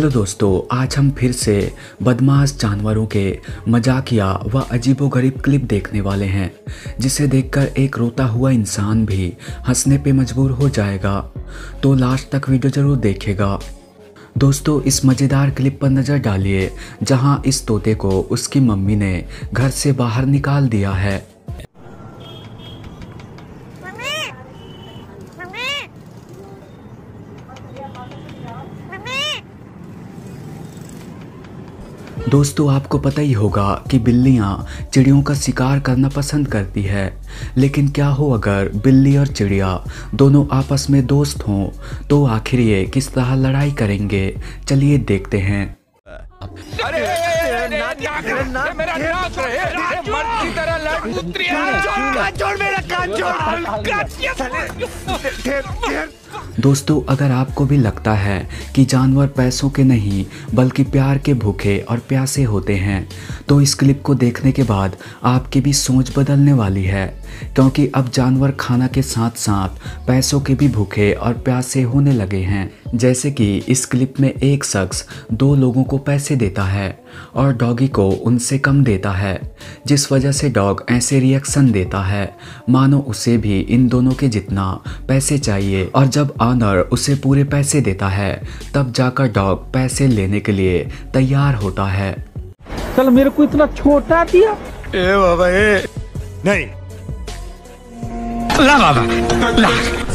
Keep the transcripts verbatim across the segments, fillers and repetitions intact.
तो दोस्तों आज हम फिर से बदमाश जानवरों के मजाकिया व अजीबोगरीब क्लिप देखने वाले हैं, जिसे देखकर एक रोता हुआ इंसान भी हंसने पे मजबूर हो जाएगा। तो लास्ट तक वीडियो जरूर देखेगा। दोस्तों इस मज़ेदार क्लिप पर नज़र डालिए जहां इस तोते को उसकी मम्मी ने घर से बाहर निकाल दिया है। दोस्तों आपको पता ही होगा कि बिल्लियां चिड़ियों का शिकार करना पसंद करती है, लेकिन क्या हो अगर बिल्ली और चिड़िया दोनों आपस में दोस्त हों, तो आखिर ये किस तरह लड़ाई करेंगे, चलिए देखते हैं। अरे मेरा नाक रहे मर्द की तरह लड़ जोड़ मेरा कान जोड़। दोस्तों अगर आपको भी लगता है कि जानवर पैसों के नहीं बल्कि प्यार के भूखे और प्यासे होते हैं, तो इस क्लिप को देखने के बाद आपकी भी सोच बदलने वाली है, क्योंकि अब जानवर खाना के साथ साथ पैसों के भी भूखे और प्यासे होने लगे हैं। जैसे कि इस क्लिप में एक शख्स दो लोगों को पैसे देता है और डॉगी को उनसे कम देता है, जिस वजह से डॉग ऐसे रिएक्शन देता है मानो उसे भी इन दोनों के जितना पैसे चाहिए, और जब ऑनर उसे पूरे पैसे देता है तब जाकर डॉग पैसे लेने के लिए तैयार होता है। चल मेरे को इतना छोटा दिया ए बाबा ए नहीं ला बाबा ला।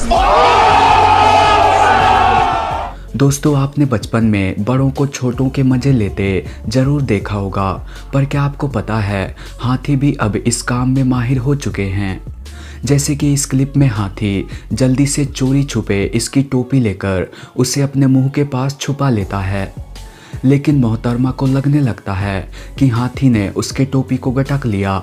दोस्तों आपने बचपन में बड़ों को छोटों के मजे लेते जरूर देखा होगा, पर क्या आपको पता है हाथी भी अब इस काम में माहिर हो चुके हैं। जैसे कि इस क्लिप में हाथी जल्दी से चोरी छुपे इसकी टोपी लेकर उसे अपने मुंह के पास छुपा लेता है, लेकिन मोहतरमा को लगने लगता है कि हाथी ने उसके टोपी को गटक लिया।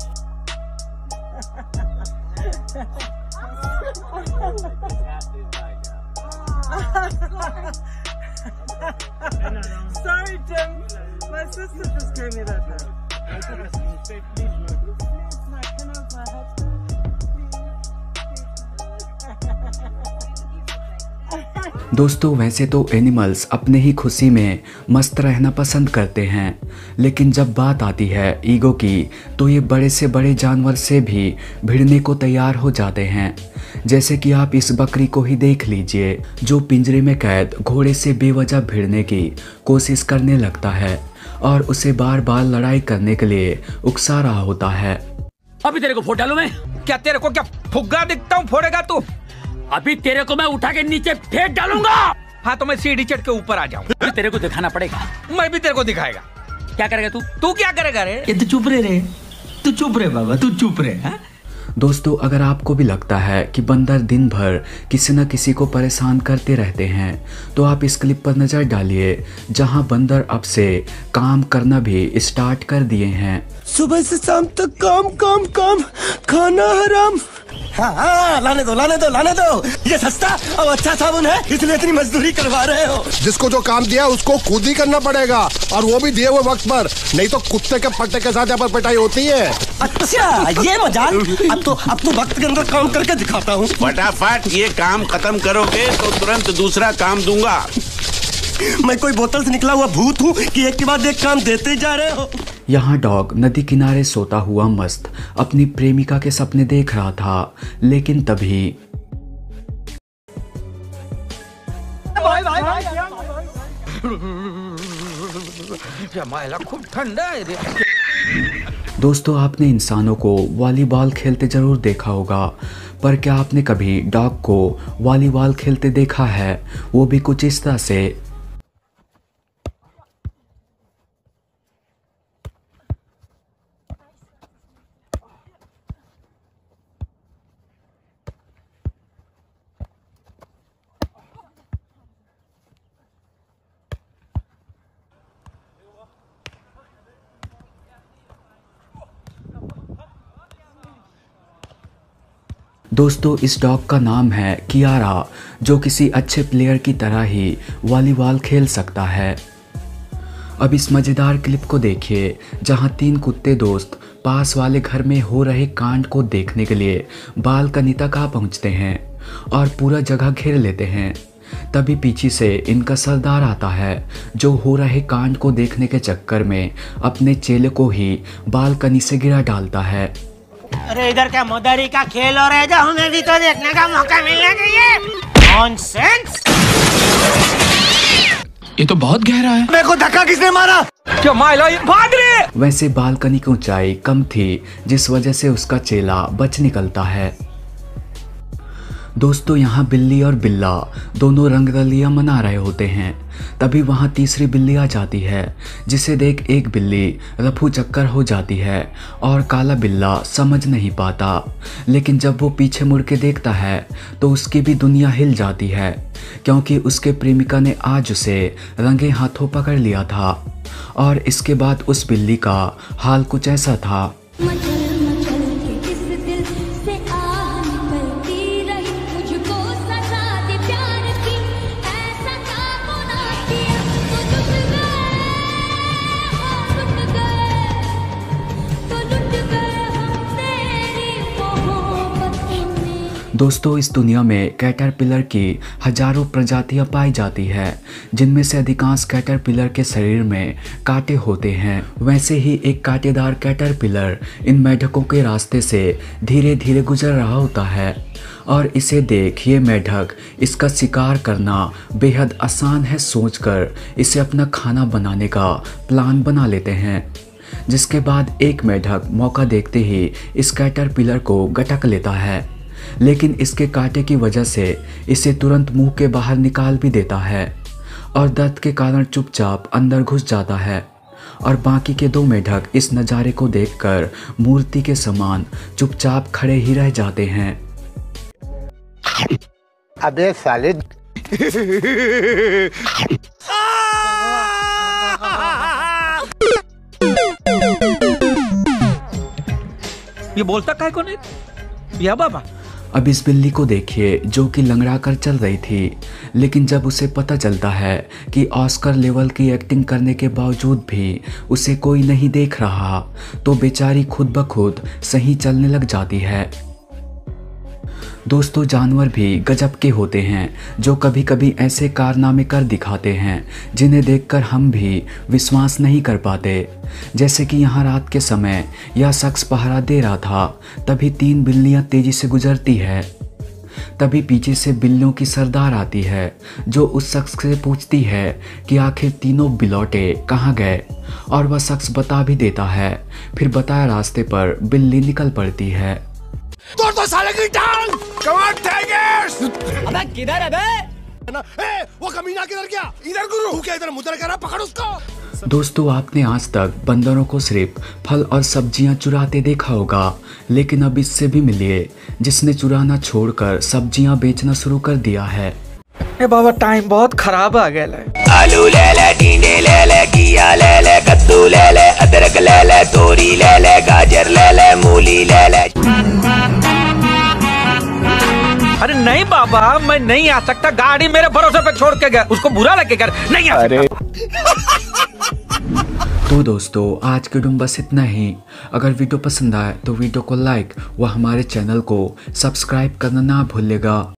Sorry, Tim. My sister just gave me that. Say please, no. Please, no. Can I have my hat? दोस्तों वैसे तो एनिमल्स अपने ही खुशी में मस्त रहना पसंद करते हैं, लेकिन जब बात आती है ईगो की, तो ये बड़े से बड़े जानवर से भी भिड़ने को तैयार हो जाते हैं। जैसे कि आप इस बकरी को ही देख लीजिए, जो पिंजरे में कैद घोड़े से बेवजह भिड़ने की कोशिश करने लगता है और उसे बार बार लड़ाई करने के लिए उकसा रहा होता है। अभी तेरे को फोड़ डालूं मैं? क्या तेरे को क्या फुग्गा दिखता हूँ? फोड़ेगा तू? अभी तेरे को मैं उठा के नीचे फेंक डालूंगा। हाँ तो मैं सीढ़ी चढ़ के ऊपर आ जाऊँ। तेरे को दिखाना पड़ेगा। मैं भी तेरे को दिखाएगा। क्या करेगा तू? तू क्या करेगा रे? ये तू चुप रे रे तू चुप रे बाबा तू चुप रे। हा? दोस्तों अगर आपको भी लगता है कि बंदर दिन भर किसी न किसी को परेशान करते रहते हैं, तो आप इस क्लिप पर नज़र डालिए जहां बंदर अब से काम करना भी स्टार्ट कर दिए हैं। सुबह से शाम तक काम काम काम, खाना हराम। हाँ हाँ लाने दो लाने दो लाने दो, ये सस्ता और अच्छा साबुन है इसलिए इतनी मजदूरी करवा रहे हो। जिसको जो काम दिया उसको खुद ही करना पड़ेगा, और वो भी दिए हुए वक्त पर, नहीं तो कुत्ते के पट्टे के साथ यहाँ पर पिटाई होती है। अच्छा ये मजाक। अब तो अब तो वक्त के अंदर काम करके दिखाता हूँ। फटाफट ये काम खत्म करोगे तो तुरंत दूसरा काम दूंगा। मैं कोई बोतल से निकला हुआ भूत हूँ कि एक के बाद एक काम देते जा रहे हो। यहाँ डॉग नदी किनारे सोता हुआ मस्त अपनी प्रेमिका के सपने देख रहा था, लेकिन तभी खूब ठंडा है रे। दोस्तों आपने इंसानों को वॉलीबॉल खेलते जरूर देखा होगा, पर क्या आपने कभी डॉग को वॉलीबॉल खेलते देखा है, वो भी कुछ इस तरह से। दोस्तों इस डॉग का नाम है कियारा, जो किसी अच्छे प्लेयर की तरह ही वॉलीबॉल खेल सकता है। अब इस मज़ेदार क्लिप को देखिए जहां तीन कुत्ते दोस्त पास वाले घर में हो रहे कांड को देखने के लिए बालकनी तक आ पहुंचते हैं और पूरा जगह घेर लेते हैं। तभी पीछे से इनका सरदार आता है, जो हो रहे कांड को देखने के चक्कर में अपने चेले को ही बालकनी से गिरा डालता है। अरे इधर क्या मदारी का खेल हो रहा है, जो हमें भी तो देखने का मौका मिलना चाहिए। नॉनसेंस! ये तो बहुत गहरा है। मेरे को धक्का किसने मारा? क्या माइला ये भाग रे। वैसे बालकनी की ऊंचाई कम थी, जिस वजह से उसका चेला बच निकलता है। दोस्तों यहाँ बिल्ली और बिल्ला दोनों रंगरलियां मना रहे होते हैं। तभी वहाँ तीसरी बिल्ली आ जाती है, जिसे देख एक बिल्ली रफू चक्कर हो जाती है और काला बिल्ला समझ नहीं पाता। लेकिन जब वो पीछे मुड़ के देखता है तो उसकी भी दुनिया हिल जाती है, क्योंकि उसके प्रेमिका ने आज उसे रंगे हाथों पकड़ लिया था। और इसके बाद उस बिल्ली का हाल कुछ ऐसा था। दोस्तों इस दुनिया में कैटरपिलर की हजारों प्रजातियां पाई जाती है, जिनमें से अधिकांश कैटरपिलर के शरीर में कांटे होते हैं। वैसे ही एक कांटेदार कैटरपिलर इन मेढकों के रास्ते से धीरे धीरे गुजर रहा होता है और इसे देख ये मेढक इसका शिकार करना बेहद आसान है सोचकर इसे अपना खाना बनाने का प्लान बना लेते हैं। जिसके बाद एक मेढक मौका देखते ही इस कैटरपिलर को गटक लेता है, लेकिन इसके कांटे की वजह से इसे तुरंत मुंह के बाहर निकाल भी देता है और दर्द के कारण चुपचाप अंदर घुस जाता है। और बाकी के दो मेढक इस नज़ारे को देखकर मूर्ति के समान चुपचाप खड़े ही रह जाते हैं। अबे साले ये बोलता काय को नहीं या बाबा। अब इस बिल्ली को देखिए जो कि लंगड़ा कर चल रही थी, लेकिन जब उसे पता चलता है कि ऑस्कर लेवल की एक्टिंग करने के बावजूद भी उसे कोई नहीं देख रहा, तो बेचारी खुद ब खुद सही चलने लग जाती है। दोस्तों जानवर भी गजब के होते हैं, जो कभी कभी ऐसे कारनामे कर दिखाते हैं जिन्हें देखकर हम भी विश्वास नहीं कर पाते। जैसे कि यहाँ रात के समय यह शख्स पहरा दे रहा था, तभी तीन बिल्लियाँ तेजी से गुजरती है। तभी पीछे से बिल्लियों की सरदार आती है, जो उस शख्स से पूछती है कि आखिर तीनों बिलौटे कहाँ गए, और वह शख्स बता भी देता है। फिर बताया रास्ते पर बिल्ली निकल पड़ती है। तोड़ दो साले की टांग! Come on, take it! अबे किधर है बे? ए, वो कमीना किधर गया? इधर गुरु क्या इधर मुद्रा कर रहा, पकड़ उसको। दोस्तों आपने आज तक बंदरों को सिर्फ फल और सब्जियां चुराते देखा होगा, लेकिन अब इससे भी मिलिए जिसने चुराना छोड़कर सब्जियां बेचना शुरू कर दिया है। ए बाबा टाइम बहुत खराब आ गया है। आलू ले ले, टींडे ले ले, घिया ले ले, कद्दू ले ले, अदरक ले ले, तोरी ले ले, गाजर ले ले, मूली ले ले। अरे नहीं बाबा मैं नहीं आ सकता, गाड़ी मेरे भरोसे पे छोड़ के गया, उसको बुरा लगे कर नहीं आ सकता। तो दोस्तों आज के वीडियो बस इतना ही। अगर वीडियो पसंद आए तो वीडियो को लाइक व हमारे चैनल को सब्सक्राइब करना ना भूलिएगा।